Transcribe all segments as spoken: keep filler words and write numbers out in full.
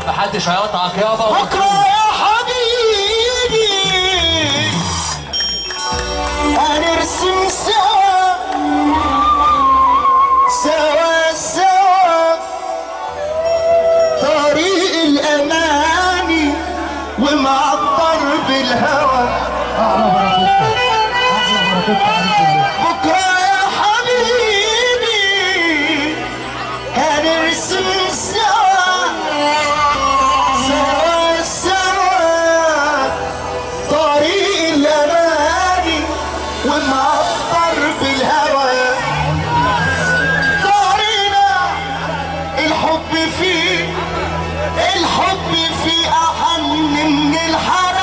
محدش هيقطعك يابا. بكره يا حبيبي هنرسم سوا سوا سوا طريق الاماني ومعطر بالهوى. بكره يا حبيبي هنرسم سوا سوا سوا طريق الاماني ومعطر بالهوى. طريقنا الحب فيه الحب فيه احن من الحرام.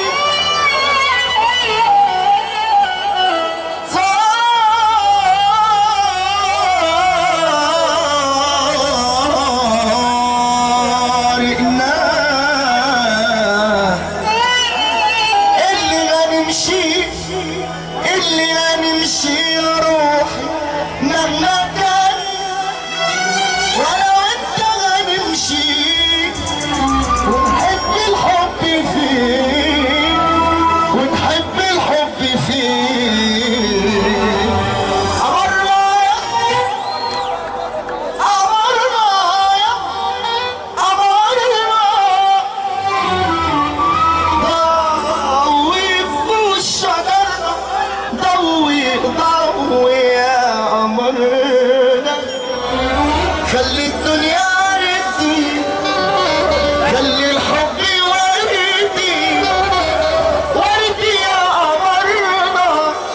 خلي الدنيا ردي خلي الحب وردي وردي يا قمرنا.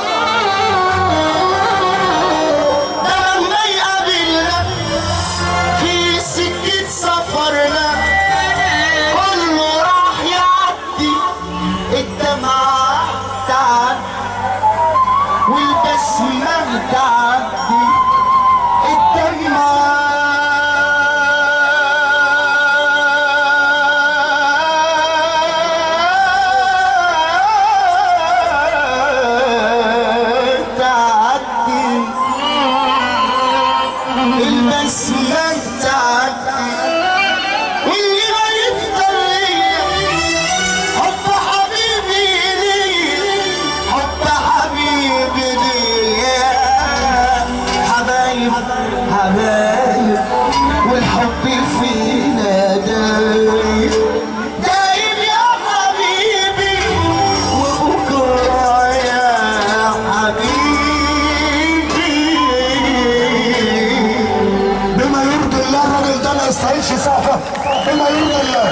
ده لما يقابلنا في سكة سفرنا كله راح يعدي الدمعة تعدي والبسمة تعدي الدمعة البسمة تعدي واللي ما يفضل ليا حب حبيبي ليا حب حبيبي ليا. حبايب حبايب والحب فينا دايم دايم يا حبيبي وبكرة يا حبيبي. بما يرضي الله الراجل ده ما يستاهلش سقفه. بما يرضي الله.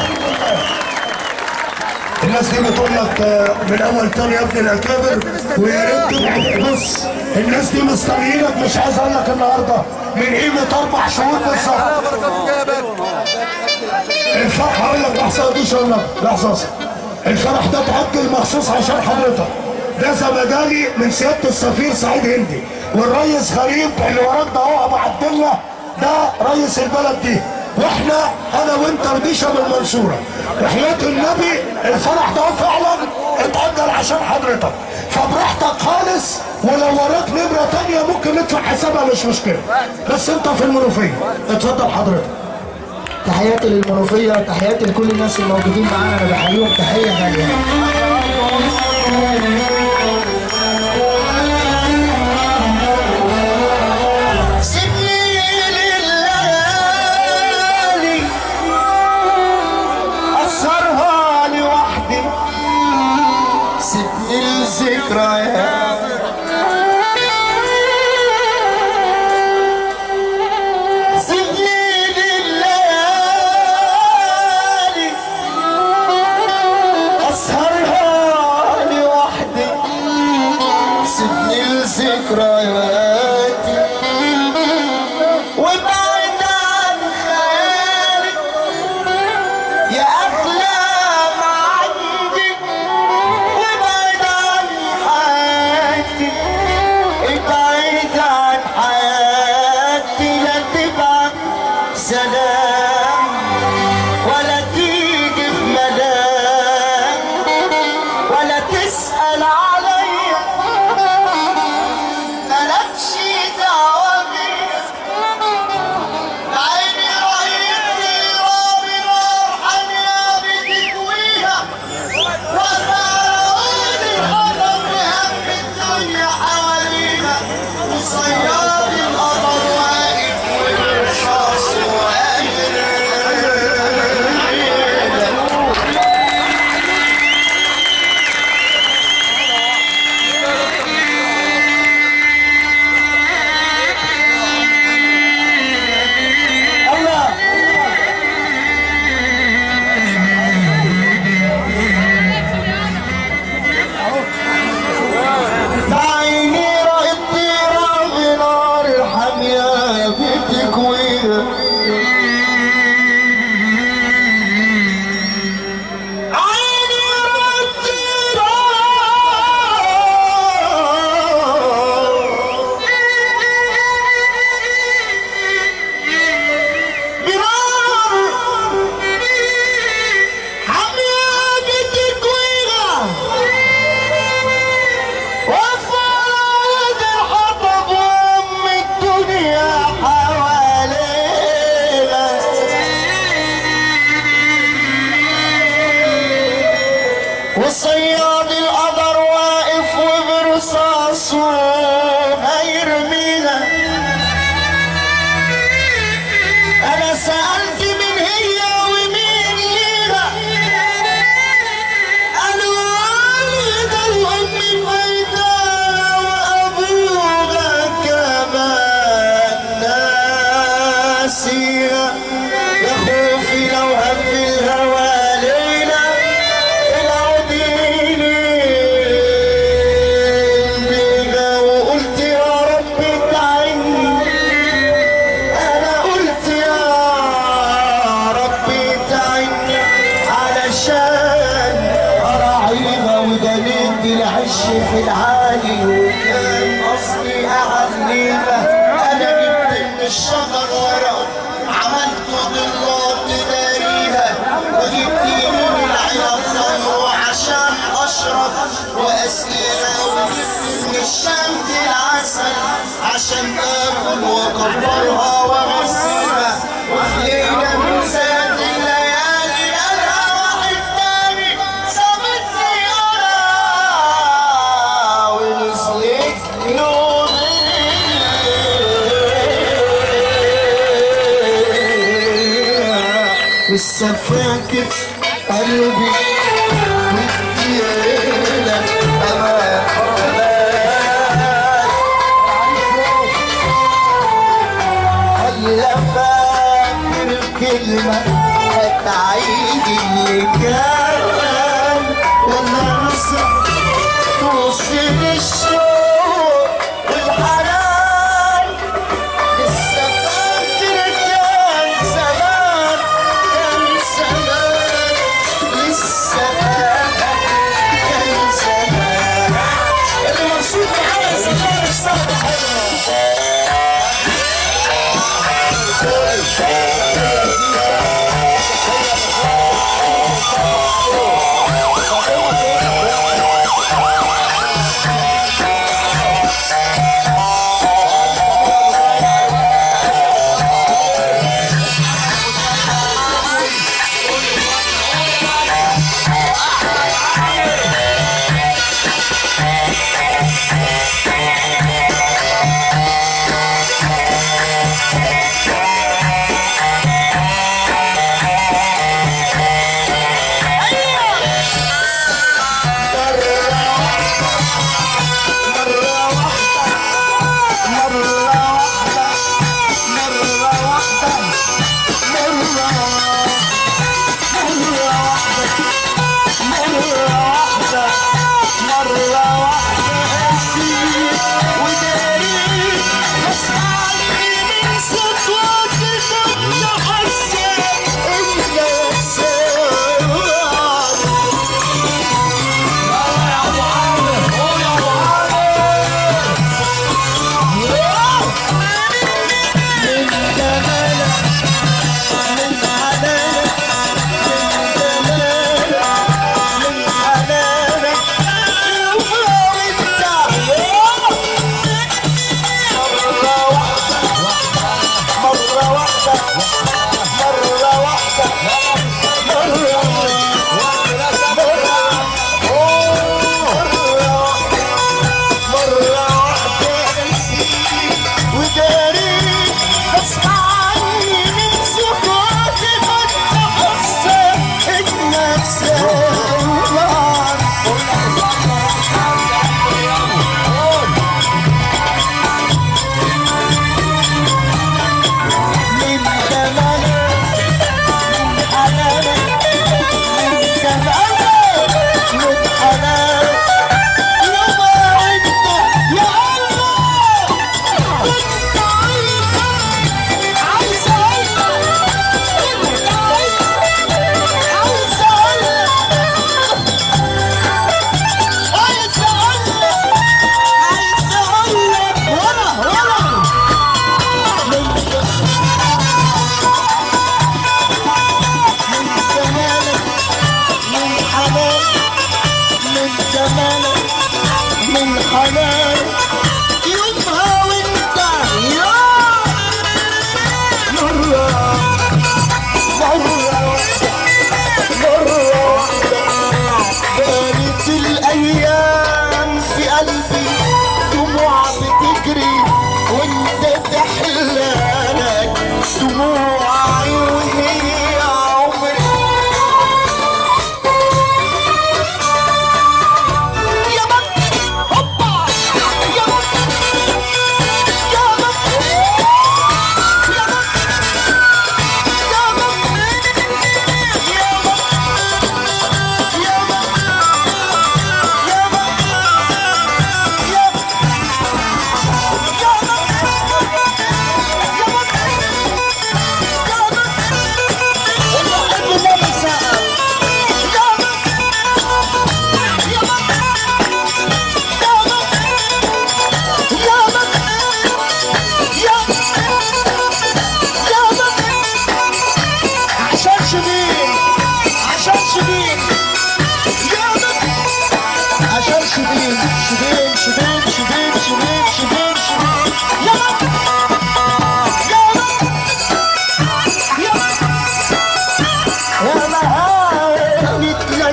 الناس دي بتقول لك من اول تاني يا ابن الاكابر ويا ريت تبعد. بص الناس دي مستنيينك مش عايز اقول لك النهارده من قيمه اربع شهور بالظبط. الفرح هقول لك لحظه دي اقول لك لحظه. الفرح ده اتأجل مخصوص عشان حضرتك. ده زمجالي من سياده السفير سعيد هندي والريس غريب اللي وراك ده اهو ابو عبد الله ده رئيس البلد دي. واحنا انا وانت ربيشه من المنصوره. وحياه النبي الفرح ده فعلا اتأجل عشان حضرتك فبراحتك خالص. ولو وراك نمره تانيه ممكن ندفع حسابها مش مشكله. بس انت في المنوفيه اتفضل حضرتك. تحياتي للمنوفيه تحياتي لكل الناس الموجودين معانا انا بحييهم تحيه غاليه. الذكريات سيبني لليالي اسهرها لوحدي. سيبني لذكرياتي وابعد عن خيالي يا اغلى ما عندي وابعد عن حالي في العالي وكان قصدي اعليها. انا جبت من الشجر ورق عملته ضلات تداريها، وجبت من العنب خمر عشان اشرب واسقيها، وجبت من الشمس العسل عشان اكل واكبرها وامسيها. وفي ليله من ساعات الليالي انا واحد تاني سابتني انا ونسيت نومي. لسه فاكر قلبي بديلك امان هلا فاكر كلمة هتعيد اللي كان ولا نصح توصل الشوق والحنان. لسه فاكر كان زمان كان زمان لسه فاكر كان زمان. اللي مبسوط معايا زمان الصحبة حلوة.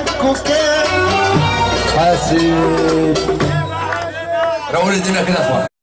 حقكوا كام؟ حاسب. روق الدنيا كده يا اخوان.